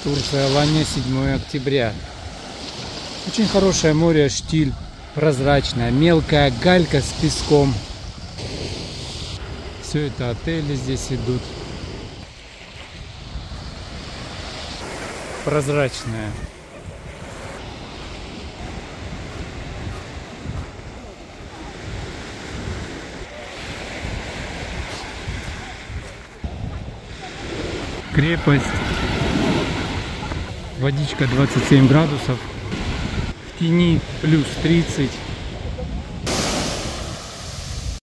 Турция, Аланья, 7 октября. Очень хорошее море, штиль, прозрачное, мелкая галька с песком. Все это отели здесь идут. Прозрачная. Крепость. Водичка 27 градусов. В тени плюс 30.